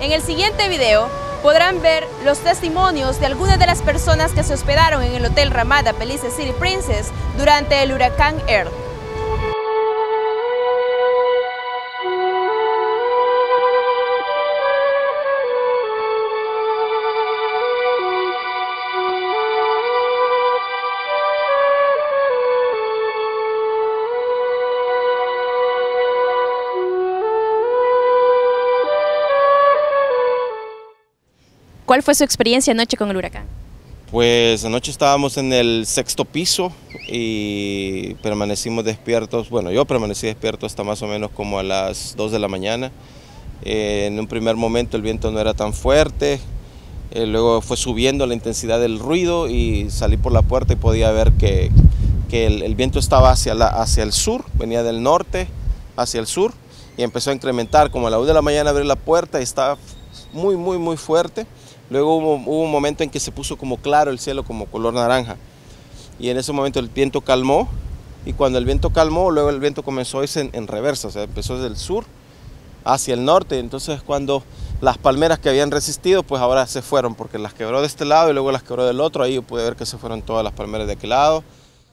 En el siguiente video podrán ver los testimonios de algunas de las personas que se hospedaron en el Hotel Ramada Belize City Princess durante el huracán Earl. ¿Cuál fue su experiencia anoche con el huracán? Pues anoche estábamos en el 6º piso y permanecimos despiertos, bueno, yo permanecí despierto hasta más o menos como a las 2 de la mañana. En un primer momento el viento no era tan fuerte, luego fue subiendo la intensidad del ruido y salí por la puerta y podía ver que el viento estaba hacia el sur, venía del norte hacia el sur y empezó a incrementar. Como a la 1 de la mañana abrí la puerta y estaba muy fuerte. Luego hubo un momento en que se puso como claro el cielo, como color naranja. Y en ese momento el viento calmó. Y cuando el viento calmó, luego el viento comenzó a irse en reversa. O sea, empezó desde el sur hacia el norte. Entonces cuando las palmeras que habían resistido, pues ahora se fueron. Porque las quebró de este lado y luego las quebró del otro. Ahí yo pude ver que se fueron todas las palmeras de aquel lado.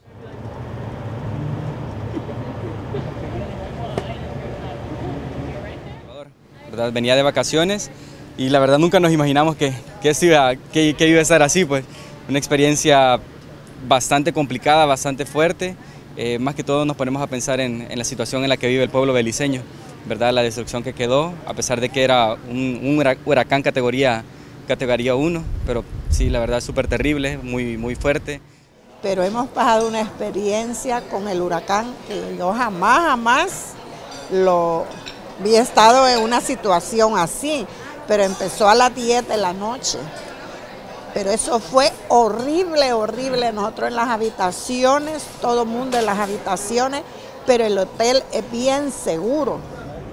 ¿Verdad? Venía de vacaciones. Y la verdad nunca nos imaginamos que iba a estar así, pues. Una experiencia bastante complicada, bastante fuerte. Más que todo nos ponemos a pensar en la situación en la que vive el pueblo beliceño, ¿verdad? La destrucción que quedó, a pesar de que era un huracán categoría 1, pero sí, la verdad súper terrible, muy fuerte. Pero hemos pasado una experiencia con el huracán que yo jamás había estado en una situación así. Pero empezó a las 10 de la noche. Pero eso fue horrible. Nosotros en las habitaciones, todo el mundo en las habitaciones, pero el hotel es bien seguro.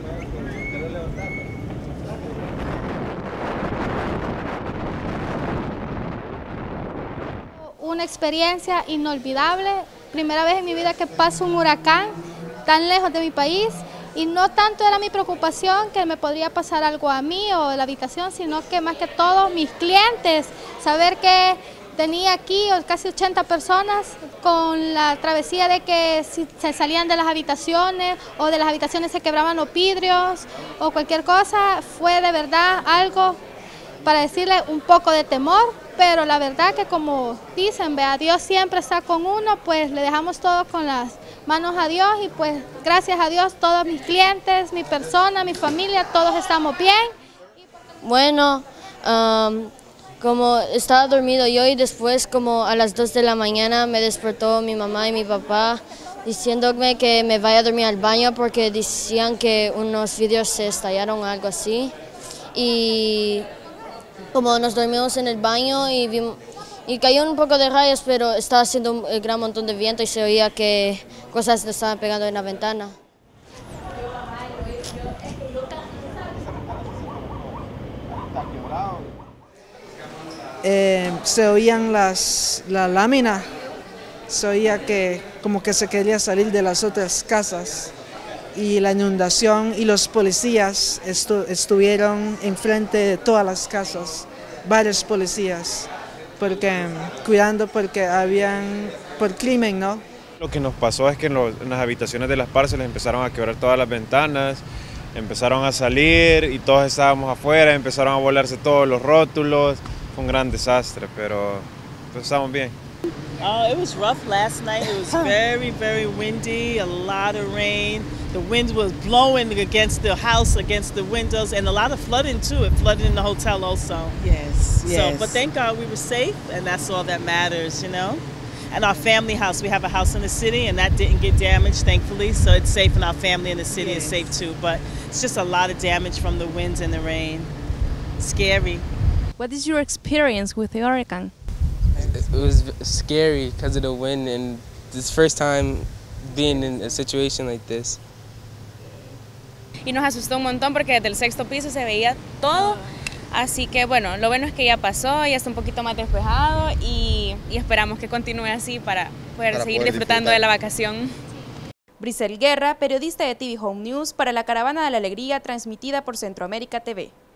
Una experiencia inolvidable. Primera vez en mi vida que paso un huracán tan lejos de mi país. Y no tanto era mi preocupación que me podría pasar algo a mí o de la habitación, sino que más que todo mis clientes, saber que tenía aquí casi 80 personas con la travesía de que si se salían de las habitaciones o de las habitaciones se quebraban los vidrios o cualquier cosa, fue de verdad algo para decirle un poco de temor, pero la verdad que como dicen, vea, Dios siempre está con uno, pues le dejamos todo con las manos a Dios y pues gracias a Dios todos mis clientes, mi persona, mi familia, todos estamos bien. Bueno, como estaba dormido yo y después como a las 2 de la mañana me despertó mi mamá y mi papá diciéndome que me vaya a dormir al baño porque decían que unos vidrios se estallaron o algo así. Y como nos dormimos en el baño y cayó un poco de rayos, pero estaba haciendo un gran montón de viento y se oía que cosas le estaban pegando en la ventana. Se oían las láminas, se oía que como que se quería salir de las otras casas y la inundación y los policías estuvieron enfrente de todas las casas, varios policías, cuidando porque habían, por crimen, ¿no? Lo que nos pasó es que en las habitaciones de las parcelas empezaron a quebrar todas las ventanas, empezaron a salir y todos estábamos afuera, empezaron a volarse todos los rótulos, fue un gran desastre, pero pues estamos bien. It was rough last night. It was very windy, a lot of rain. The wind was blowing against the house, against the windows, and a lot of flooding too. It flooded in the hotel also. Yes. So, but thank God we were safe, and that's all that matters, you know. And our family house, we have a house in the city, and that didn't get damaged, thankfully. So it's safe, and our family in the city is safe too. But it's just a lot of damage from the winds and the rain. Scary. What is your experience with the hurricane? It was scary because of the wind, and this first time being in a situation like this. Y nos asustó un montón porque desde el 6º piso se veía todo, así que bueno, lo bueno es que ya pasó, ya está un poquito más despejado y esperamos que continúe así para poder seguir disfrutando de la vacación. Brisel Guerra, periodista de TV Home News para la Caravana de la Alegría transmitida por Centroamérica TV.